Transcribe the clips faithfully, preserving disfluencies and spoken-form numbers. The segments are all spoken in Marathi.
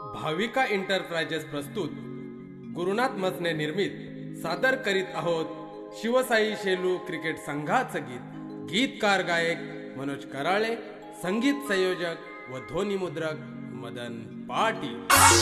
भाविका एंटरप्राइजेस प्रस्तुत गुरुनाथ मसने निर्मित सादर करीत आहोत शिवसाई शेलू क्रिकेट संघाचं गीत। गीतकार गायक मनोज कराळे, संगीत संयोजक व ध्वनी मुद्रक मदन पाटील।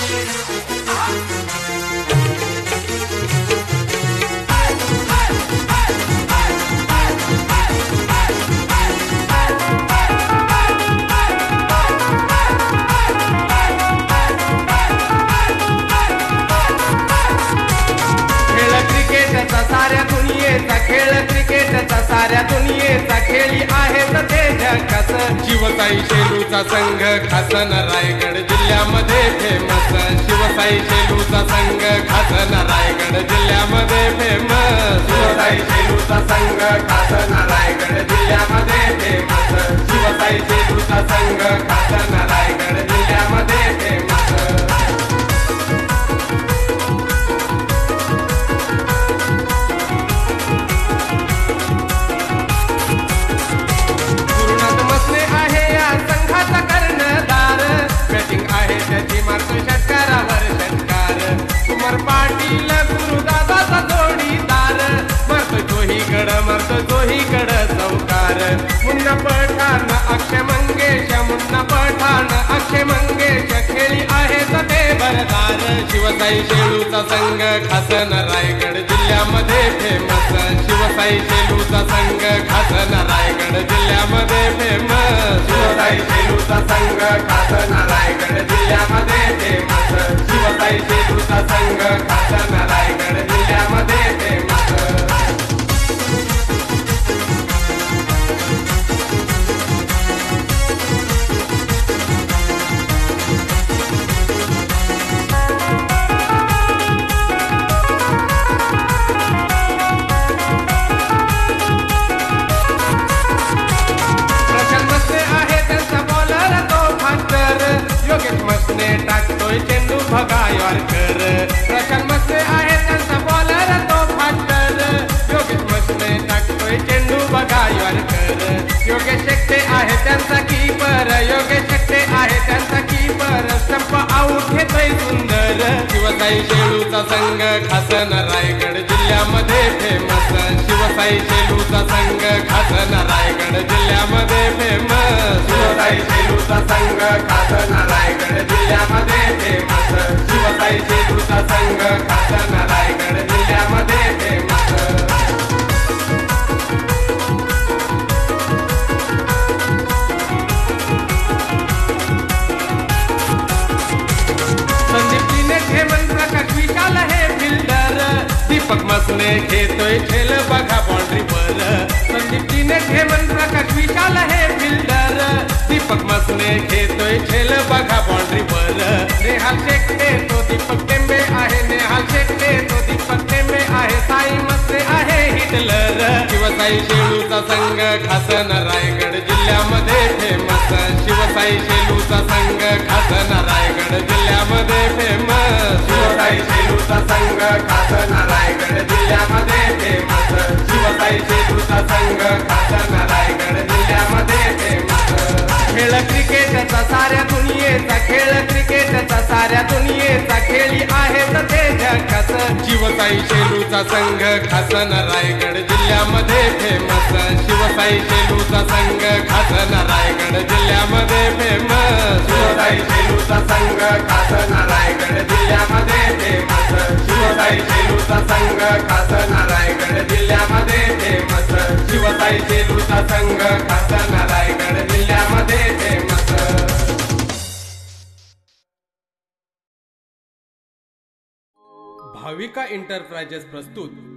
साऱ्या दुनियेचा खेळ क्रिकेटचा साऱ्या दुनियेचा खेळी आहे ते जगाच। शिवसाई शेलूचा संघ खासन रायगड जिल्ह्यामध्ये फेमस। शिवसाई शेलूचा संघ खासन रायगड जिल्ह्यामध्ये फेमस। शिवसाई शेलूचा संघ खासन रायगड जिल्ह्यामध्ये फेमस। शिवसाई शेलूचा संघ खासन रायगड जिल्ह्यामध्ये फेमस। पाटील गुरुदादाचा जोडीदार मरतो तोहीकड मरतो तोहीकड चौकार। मुन्ना पठाण अक्षय मंगेश मुन्ना पठाण अक्षय मंगेश खेळी आहे ते बरदार। शिवसाई शेलूचा संघ खासन रायगड जिल्ह्यामध्ये फेमस। शिवसाई शेलूचा संघ खासन रायगड जिल्ह्यामध्ये फेमस। शिवसाई शेलूचा संघ खासन रायगड जिल्ह्यामध्ये फेमस। शिवसाई शेलूचा संघ खासन रायगड जिल्ह्यामध्ये फेमस। टाकतोय चेंडू भगायवारकर। प्रशांत मसने आहे त्यांचा बॉलर तो फास्टर। योगेश मसने टाकतोय चेंडू भगायवारकर। योगेश शेट्टे आहे त्यांचा कीपर। योगेश शेट्टे आहे त्यांचा कीपर। स्टंप आऊट घेतोय सुंदर। शिवसाई शेलूचा संघ खासन रायगड जिल्ह्यामध्ये फेमस। शिवसाई शेलूचा संघ खासन रायगड जिल्ह्यामध्ये फेमस। शिवसाई शेलूचा संघ खासन रायगड जिल्ह्यामध्ये फेमस। शिवसाई शेलूचा संघ खासन रायगड जिल्ह्यामध्ये फेमस। दीपक मसने घेतोय खेळ बघा बाउंड्रीवर। संदीपजीने हेमन प्रकाश विशाल हे फिल्डर। दीपक मसने घेतोय खेळ बघा बाउंड्रीवर। नेहाल शेट्टे तो दीपक टेंबे आहे। नेहाल शेट्टे तो दीपक टेंबे आहे। साई मसने आहे हिटलर। शिवसाई शेलूचा संघ खासन रायगड जिल्ह्यामध्ये फेमस। शिवसाई शेलूचा संघ खासन रायगड जिल्ह्यामध्ये फेमस। शिवसाई शेलूचा संघ खासन रायगड जिल्ह्यामध्ये फेमस। शिवसाई शेलूचा संघ खासन रायगड जिल्ह्यामध्ये फेमस। खेळ क्रिकेटचा साऱ्या दुनियेचा खेळ क्रिकेटचा साऱ्या दुनियेचा खेळी आहे ते जगाच। शिवसाई शेलूचा संघ खासन रायगड जिल्ह्यामध्ये फेमस। शिवसाई शेलूचा संघ खासन रायगड जिल्ह्यामध्ये फेमस। शिवसाई शेलूचा संघ खासन रायगड जिल्ह्यामध्ये फेमस। शिवसाई शेलूचा संघ खासन रायगड जिल्ह्यामध्ये फेमस। शिवसाई शेलूचा संघ खासन रायगड जिल्ह्यामध्ये फेमस। भाविका एंटरप्राइजेस प्रस्तुत